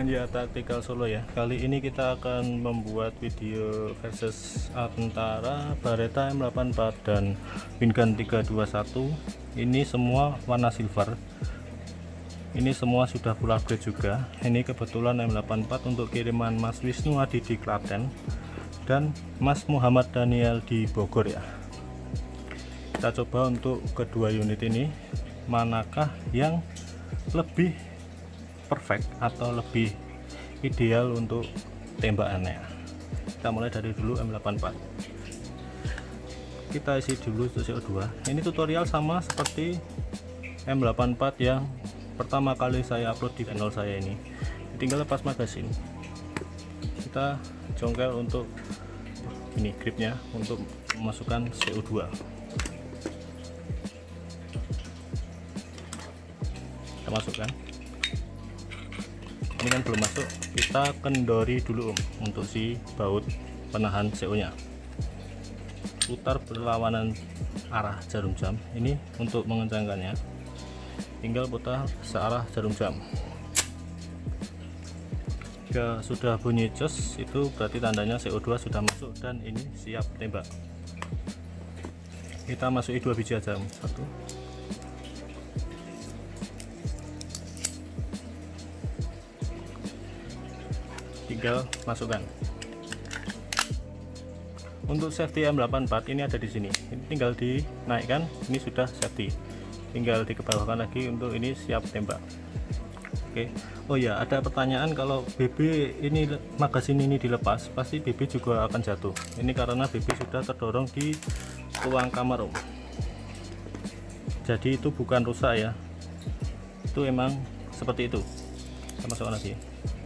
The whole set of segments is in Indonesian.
Ya, Tactical Solo ya. Kali ini kita akan membuat video versus antara Beretta M84 dan Wingun 321. Ini semua warna silver. Ini semua sudah full upgrade juga. Ini kebetulan M84 untuk kiriman Mas Wisnu Adi di Klaten dan Mas Muhammad Daniel di Bogor ya. Kita coba untuk kedua unit ini, manakah yang lebih perfect atau lebih ideal untuk tembakannya. Kita mulai dari dulu M84. Kita isi dulu untuk CO2. Ini tutorial sama seperti M84 yang pertama kali saya upload di channel saya ini. Tinggal lepas magasin. Kita jongkel untuk ini gripnya untuk memasukkan CO2. Kita masukkan. Ini kan belum masuk, kita kendori dulu untuk si baut penahan CO nya. Putar berlawanan arah jarum jam. Ini untuk mengencangkannya, tinggal putar searah jarum jam. Jika sudah bunyi jos, itu berarti tandanya CO2 sudah masuk dan ini siap tembak. Kita masuki 2 biji aja, 1, tinggal masukkan. Untuk safety M84 ini ada di sini. Ini tinggal dinaikkan, ini sudah safety. Tinggal dikebawahkan lagi untuk ini siap tembak. Oke. Oh ya, ada pertanyaan kalau BB ini magasin ini dilepas, pasti BB juga akan jatuh. Ini karena BB sudah terdorong di ruang kamar, Om. Jadi itu bukan rusak ya. Itu emang seperti itu. Kita masukkan lagi.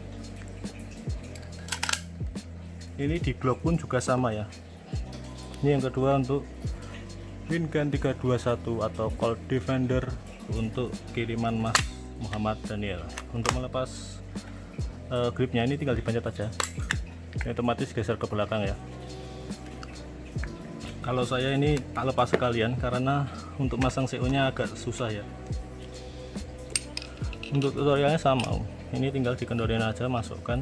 Ini di Glock pun juga sama ya. Ini yang kedua untuk Wingun 321 atau Colt Defender untuk kiriman Mas Muhammad Daniel. Untuk melepas gripnya ini tinggal dipencet aja. Ini otomatis geser ke belakang ya. Kalau saya ini tak lepas sekalian karena untuk masang CO nya agak susah ya. Untuk tutorialnya sama, ini tinggal dikendorin aja, masukkan,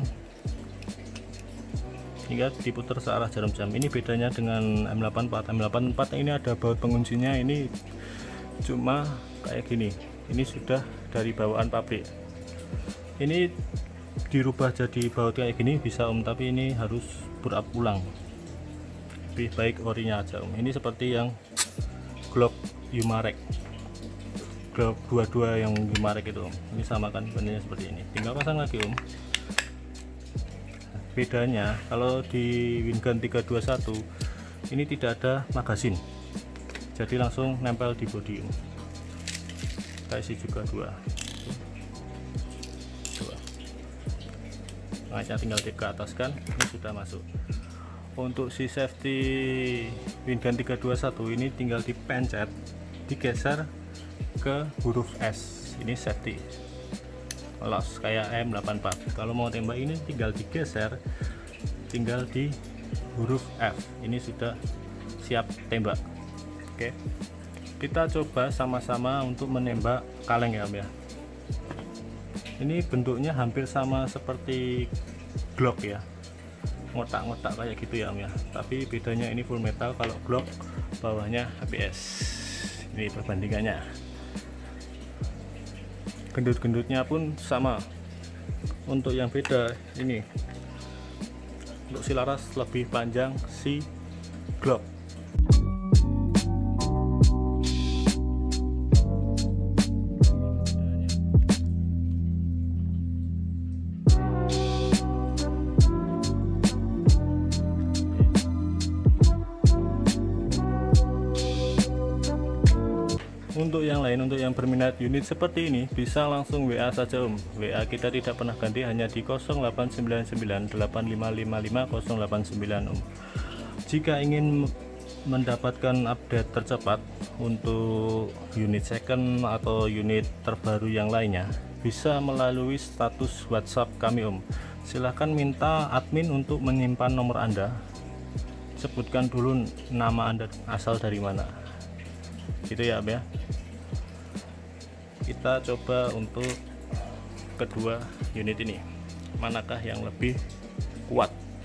hingga diputar searah jarum jam. Ini bedanya dengan M84. M84 ini ada baut penguncinya, ini cuma kayak gini. Ini sudah dari bawaan pabrik. Ini dirubah jadi baut kayak gini bisa, Om, tapi ini harus put up ulang. Lebih baik orinya aja, Om. Ini seperti yang Glock Umarek, Glock 22 yang Umarek itu, Om. Ini sama kan, bentuknya seperti ini. Tinggal pasang lagi, Om. Bedanya kalau di Wingun 321 ini tidak ada magasin, jadi langsung nempel di bodi. Kita isi juga 2. Mengacak tinggal dikeataskan, ini sudah masuk. Untuk si safety Wingun 321 ini tinggal dipencet, digeser ke huruf S, ini safety los kayak M84. Kalau mau tembak ini tinggal digeser, tinggal di huruf F, ini sudah siap tembak. Oke, kita coba sama-sama untuk menembak kaleng ya, Om ya. Ini bentuknya hampir sama seperti Glock ya, ngotak-ngotak kayak gitu ya, Om ya, tapi bedanya ini full metal, kalau Glock bawahnya HPS. Ini perbandingannya. Gendut-gendutnya pun sama. Untuk yang beda ini, untuk si laras lebih panjang si Glock. Untuk yang lain, untuk yang berminat unit seperti ini, bisa langsung WA saja, Om. WA kita tidak pernah ganti, hanya di 089985555089, Om. Jika ingin mendapatkan update tercepat untuk unit second atau unit terbaru yang lainnya, bisa melalui status WhatsApp kami, Om. Silahkan minta admin untuk menyimpan nomor Anda, sebutkan dulu nama Anda, asal dari mana, gitu ya, Om ya. Kita coba untuk kedua unit ini. manakah yang lebih kuat,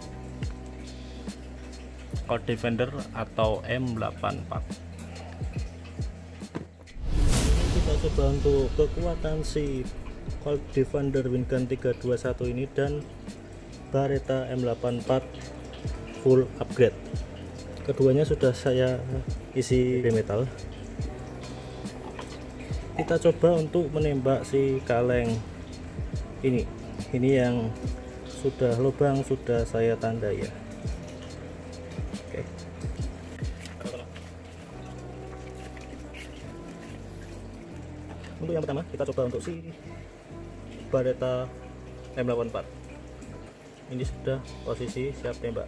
Colt Defender atau M84. Kita coba untuk kekuatan si Colt Defender Win Gun 321 ini dan Beretta M84 full upgrade. Keduanya sudah saya isi metal. Kita coba untuk menembak si kaleng ini yang sudah lubang sudah saya tandai ya. Oke. Untuk yang pertama kita coba untuk si Beretta M84. Ini sudah posisi siap tembak.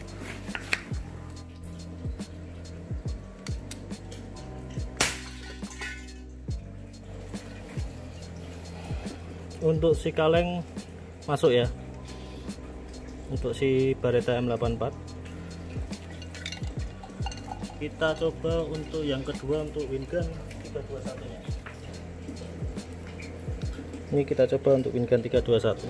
Untuk si kaleng masuk ya, untuk si Beretta M84. Kita coba untuk yang kedua untuk Win Gun 321 nya. Ini kita coba untuk Win Gun 321.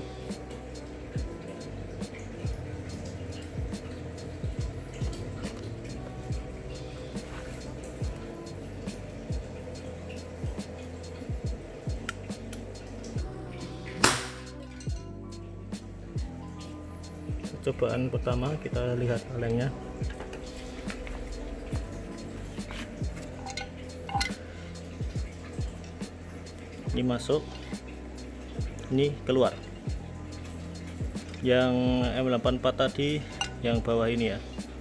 Cobaan pertama kita lihat kalengnya. Ini masuk, ini keluar. Yang M84 tadi yang bawah ini ya,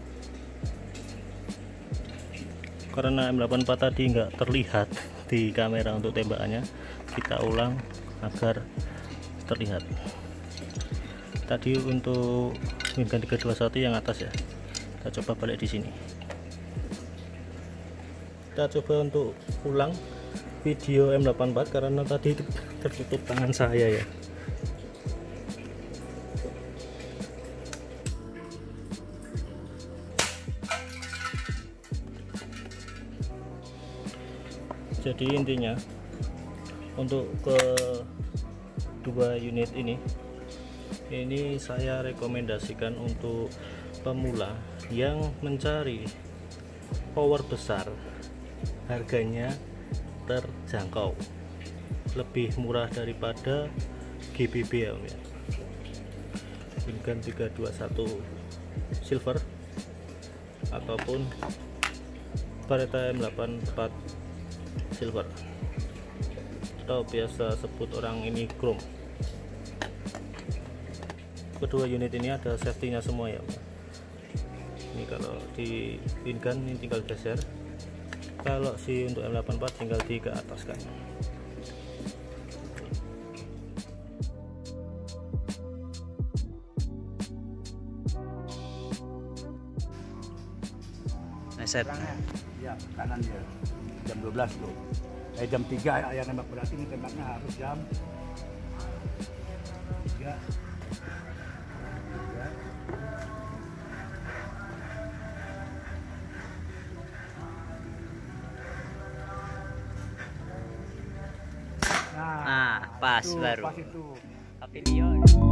karena M84 tadi nggak terlihat di kamera untuk tembakannya, kita ulang agar terlihat. Tadi untuk Win Gun 321 yang atas ya, kita coba balik di sini. Kita coba untuk ulang video M84 karena tadi tertutup tangan saya ya. Jadi intinya untuk kedua unit ini saya rekomendasikan untuk pemula yang mencari power besar, harganya terjangkau, lebih murah daripada GBB ya, Win Gun 321 silver ataupun Beretta M84 silver, atau biasa sebut orang ini chrome. Kedua unit ini ada safety-nya semua ya. Ini kalau di Win Gun ini tinggal geser, kalau si untuk M84 tinggal di ke atas kan. Set. Ya, kanan dia jam 12 tuh. Jam 3 yang nembak, berarti ini tembaknya harus jam 3. Nah, pas itu, baru. Pas itu. Video.